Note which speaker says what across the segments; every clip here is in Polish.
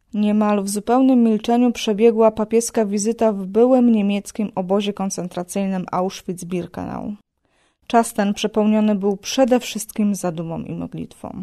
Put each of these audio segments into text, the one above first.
Speaker 1: Niemal w zupełnym milczeniu przebiegła papieska wizyta w byłym niemieckim obozie koncentracyjnym Auschwitz-Birkenau. Czas ten przepełniony był przede wszystkim zadumą i modlitwą.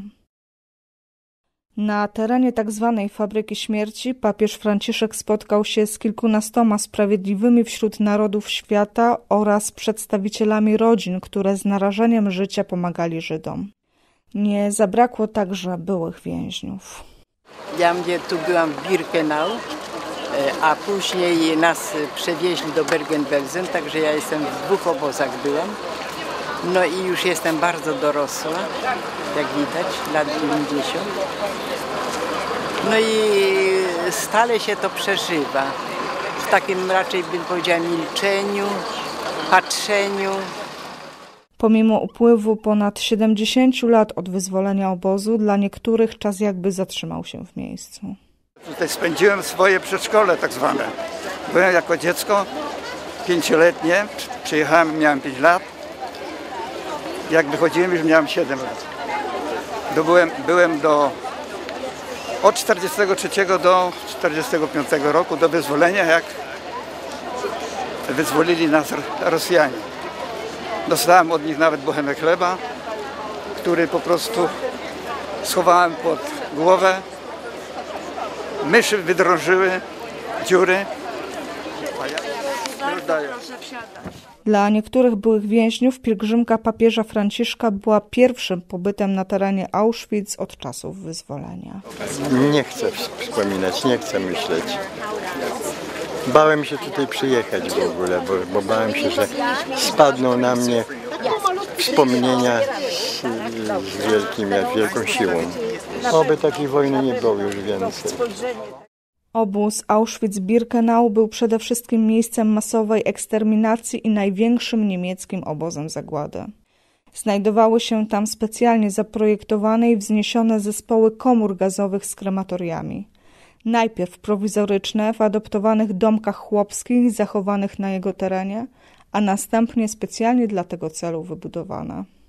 Speaker 1: Na terenie tzw. fabryki śmierci papież Franciszek spotkał się z kilkunastoma sprawiedliwymi wśród narodów świata oraz przedstawicielami rodzin, które z narażeniem życia pomagali Żydom. Nie zabrakło także byłych więźniów.
Speaker 2: Ja tu byłam w Birkenau, a później nas przewieźli do Bergen-Belsen, także ja jestem w 2 obozach byłam. No i już jestem bardzo dorosła, jak widać, lat 90. No i stale się to przeżywa. W takim raczej bym powiedziała milczeniu, patrzeniu.
Speaker 1: Pomimo upływu ponad 70 lat od wyzwolenia obozu, dla niektórych czas jakby zatrzymał się w miejscu.
Speaker 3: Tutaj spędziłem swoje przedszkole tak zwane. Byłem jako dziecko 5-letnie, przyjechałem, miałem 5 lat. Jak wychodziłem, już miałem 7 lat. Byłem od 43 do 45 roku, do wyzwolenia, jak wyzwolili nas Rosjanie. Dostałem od nich nawet bochenek chleba, który po prostu schowałem pod głowę. Myszy wydrążyły dziury.
Speaker 1: Dla niektórych byłych więźniów pielgrzymka papieża Franciszka była pierwszym pobytem na terenie Auschwitz od czasów wyzwolenia.
Speaker 4: Nie chcę wspominać, nie chcę myśleć. Bałem się tutaj przyjechać w ogóle, bo bałem się, że spadną na mnie wspomnienia z wielką siłą. Oby takiej wojny nie było już więcej.
Speaker 1: Obóz Auschwitz-Birkenau był przede wszystkim miejscem masowej eksterminacji i największym niemieckim obozem zagłady. Znajdowały się tam specjalnie zaprojektowane i wzniesione zespoły komór gazowych z krematoriami. Najpierw prowizoryczne w adoptowanych domkach chłopskich zachowanych na jego terenie, a następnie specjalnie dla tego celu wybudowane.